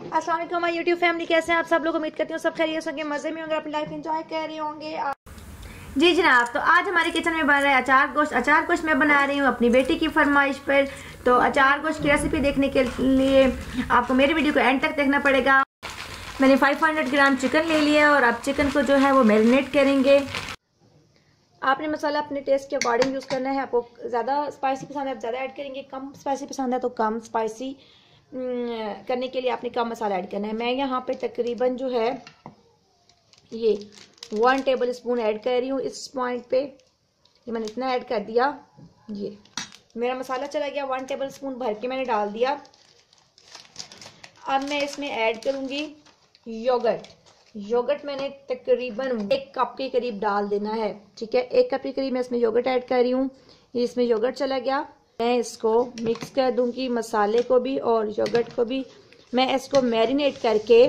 अस्सलाम वालेकुम my YouTube family, कैसे हैं आप सब लोग। उम्मीद करती हूँ सब खैरियत से होंगे, मज़े में होंगे, अपनी लाइफ एंजॉय कर रहे होंगे। जी जनाब, तो आज हमारे किचन में बन रहा है अचार गोश्त। अचार गोश्त मैं बना रही हूँ अपनी बेटी की फरमाइश पर। तो अचार गोश्त की रेसिपी देखने के लिए आपको मेरी वीडियो को एंड तक देखना पड़ेगा। मैंने 500 ग्राम चिकन ले लिया है और अब चिकन को जो है वो मैरिनेट करेंगे। आपने मसाला अपने टेस्ट के अकॉर्डिंग यूज़ करना है। आपको ज़्यादा स्पाइसी पसंद है आप ज़्यादा ऐड करेंगे, कम स्पाइसी पसंद है तो कम स्पाइसी करने के लिए आपने कम मसाला ऐड करना है। मैं यहाँ पे तकरीबन जो है ये 1 टेबल स्पून ऐड कर रही हूँ। इस पॉइंट पे ये मैंने इतना ऐड कर दिया। ये मेरा मसाला चला गया, 1 टेबल स्पून भर के मैंने डाल दिया। अब मैं इसमें ऐड करूँगी योगर्ट। योगर्ट मैंने तकरीबन 1 कप के करीब डाल देना है, ठीक है। 1 कप के करीब मैं इसमें योगर्ट ऐड कर रही हूँ। इसमें योगर्ट चला गया, मैं इसको मिक्स कर दूंगी, मसाले को भी और योगर्ट को भी। मैं इसको मैरिनेट करके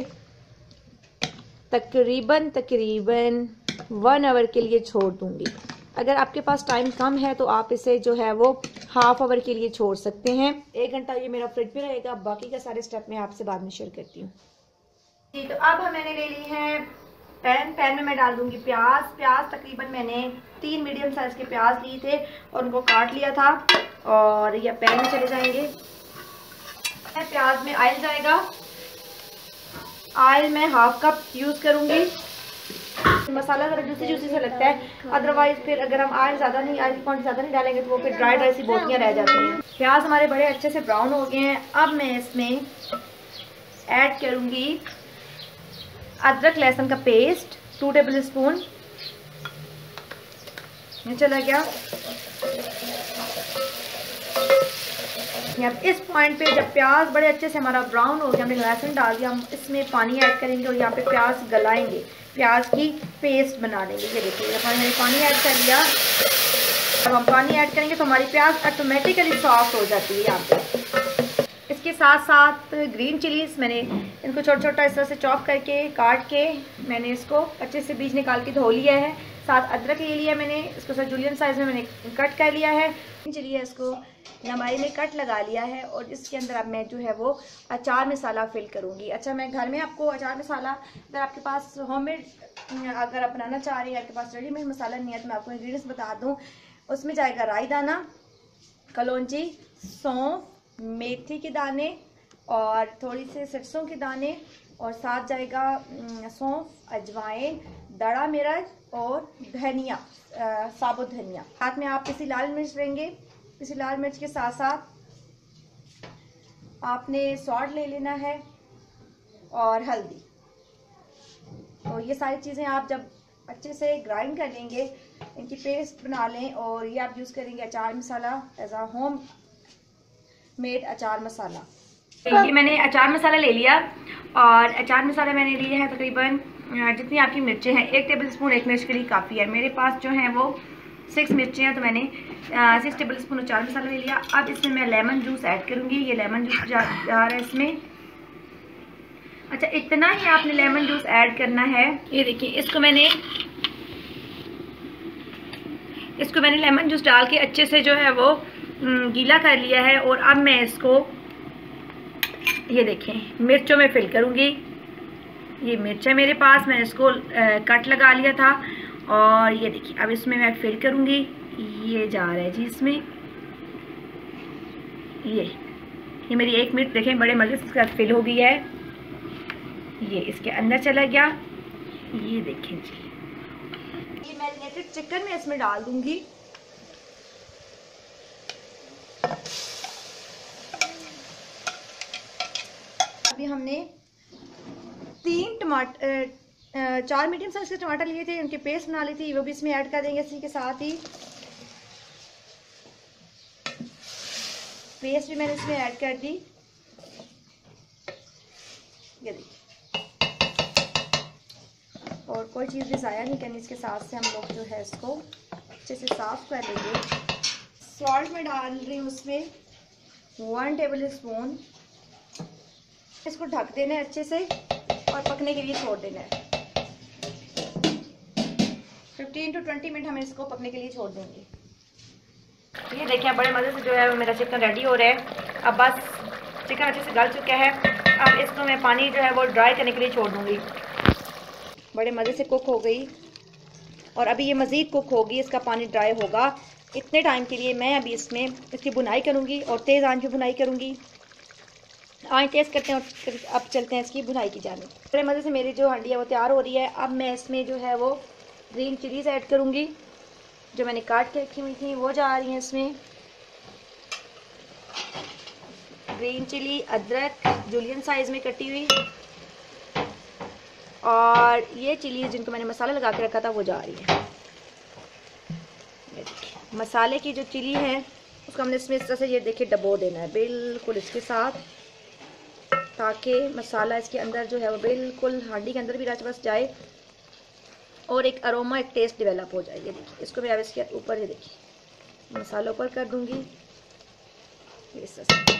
तकरीबन 1 आवर के लिए छोड़ दूंगी। अगर आपके पास टाइम कम है तो आप इसे जो है वो हाफ आवर के लिए छोड़ सकते हैं। 1 घंटा ये मेरा फ्रिज में रहेगा। बाकी का सारे स्टेप मैं आपसे बाद में शेयर करती हूँ। जी, तो अब मैंने ले ली है पैन में मैं डाल दूंगी प्याज तकरीबन मैंने 3 मीडियम साइज के प्याज लिए थे और उनको काट लिया था और ये पैन में चले जाएंगे। प्याज में ऑयल जाएगा। ऑयल मैं हाफ कप यूज़ करूंगी। मसाला ज़रा जूसी से लगता है, अदरवाइज फिर अगर हम ऑयल ज़्यादा नहीं, ऑयल की क्वांटिटी ज़्यादा नहीं डालेंगे तो वो फिर ड्राई सी बोटियाँ रह जाती हैं। प्याज हमारे बड़े अच्छे से ब्राउन हो गए हैं। अब मैं इसमें ऐड करूंगी अदरक लहसुन का पेस्ट 2 टेबल स्पून। ये चला गया। इस पॉइंट पे जब प्याज बड़े अच्छे से हमारा ब्राउन हो गया, हमने लहसुन डाल दिया, हम इसमें पानी ऐड करेंगे और यहाँ पे प्याज गलाएंगे, प्याज की पेस्ट बना लेंगे। ये देखिए हमने पानी ऐड कर लिया। जब हम पानी ऐड करेंगे तो हमारी प्याज ऑटोमेटिकली सॉफ्ट हो जाती है। यहाँ पे इसके साथ साथ ग्रीन चिलीज मैंने इनको छोटा छोटा इस तरह से चॉप करके काट के मैंने इसको अच्छे से बीज निकाल के धो लिया है। साथ अदरक ले लिया मैंने, इसको सब जूलियन साइज में मैंने कट कर लिया है। चलिए इसको लंबाई में कट लगा लिया है और इसके अंदर अब मैं जो है वो अचार मसाला फिल करूँगी। अच्छा, मैं घर में आपको अचार मसाला, अगर आपके पास होममेड अगर आप बनाना चाह रहे हैं, आपके पास रेडीमेड मसाला नहीं है तो मैं आपको इंग्रेडिएंट्स बता दूँ। उसमें जाएगा राई दाना, कलौंजी, सौंफ, मेथी के दाने और थोड़ी से सरसों के दाने और साथ जाएगा सौंफ, अजवाइन, दड़ा मिर्च और धनिया, साबुत धनिया। साथ में आप पिसी लाल मिर्च लेंगे। पिसी लाल मिर्च के साथ साथ आपने सॉल्ट ले लेना है और हल्दी। तो ये सारी चीज़ें आप जब अच्छे से ग्राइंड कर लेंगे, इनकी पेस्ट बना लें और ये आप यूज़ करेंगे अचार मसाला एज आ होम मेड अचार मसाला। ये मैंने अचार मसाला ले लिया और अचार मसाला मैंने लिया है तकरीबन जितनी आपकी मिर्चें हैं, 1 टेबल स्पून 1 मिर्च के लिए काफ़ी है। मेरे पास जो है वो 6 मिर्चें हैं तो मैंने 6 टेबल स्पून अचार मसाला ले लिया। अब इसमें मैं लेमन जूस ऐड करूँगी। ये लेमन जूस जा रहा है इसमें। अच्छा, इतना ही आपने लेमन जूस ऐड करना है। ये देखिए इसको मैंने लेमन जूस डाल के अच्छे से जो है वो गीला कर लिया है और अब मैं इसको ये देखें मिर्चों में फिल करूँगी। ये मिर्च है मेरे पास, मैंने इसको कट लगा लिया था और ये देखिए अब इसमें मैं फिल करूँगी। ये जा रहा है जी इसमें। ये मेरी 1 मिनट देखें बड़े मज़े से इसका फिल हो गई है। ये इसके अंदर चला गया। ये देखें जी, ये मैरिनेटेड चिकन मैं इसमें डाल दूँगी। अभी हमने 4 मीडियम साइज के टमाटर लिए थे, उनकी पेस्ट बना ली थी, वो भी इसमें ऐड कर देंगे। इसी के साथ ही पेस्ट भी मैंने इसमें ऐड कर दी। ये देखिए, और कोई चीज़ भी ज़ाया नहीं करनी। इसके साथ से हम लोग जो है इसको अच्छे से साफ कर लेंगे। सॉल्ट में डाल रही हूँ उसमें 1 टेबल स्पून। इसको ढक देना है अच्छे से और पकने के लिए छोड़ देना है। 15 to 20 मिनट हम इसको पकने के लिए छोड़ देंगे। ये देखिए बड़े मज़े से जो है मेरा चिकन रेडी हो रहा है। अब बस चिकन अच्छे से गल चुका है। अब इसको मैं पानी जो है वो ड्राई करने के लिए छोड़ दूँगी। बड़े मज़े से कुक हो गई और अभी ये मज़ीद कुक होगी, इसका पानी ड्राई होगा। इतने टाइम के लिए मैं अभी इसमें इसकी बुनाई करूँगी और तेज़ आंच पे बुनाई करूँगी। आँच तेज़ करते हैं और अब चलते हैं इसकी बुनाई की जाने। बड़े मज़े से मेरी जो हांडी है वो तैयार हो रही है। अब मैं इसमें जो है वो ग्रीन चिलीज़ ऐड करूँगी, जो मैंने काट के रखी हुई थी वो जा रही हैं इसमें। ग्रीन चिली, अदरक जूलियन साइज़ में कटी हुई, और ये चिली जिनको मैंने मसाला लगा के रखा था वो जा रही है। ये देखिए मसाले की जो चिली है उसको हमने इसमें इस तरह से ये देखिए डबो देना है बिल्कुल इसके साथ, ताकि मसाला इसके अंदर जो है वो बिल्कुल हांडी के अंदर भी रच बस जाए और एक अरोमा, एक टेस्ट डेवलप हो जाए। ये देखिए इसको मैं अब इसके ऊपर, ये देखिए मसाला ऊपर कर दूंगी इस तरह से।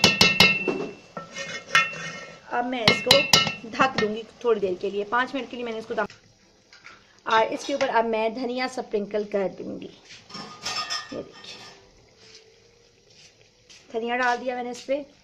अब मैं इसको ढक दूंगी थोड़ी देर के लिए, 5 मिनट के लिए मैंने इसको दम, और इसके ऊपर अब मैं धनिया स्प्रिंकल कर दूंगी। ये देखिए धनिया डाल दिया मैंने इस पर।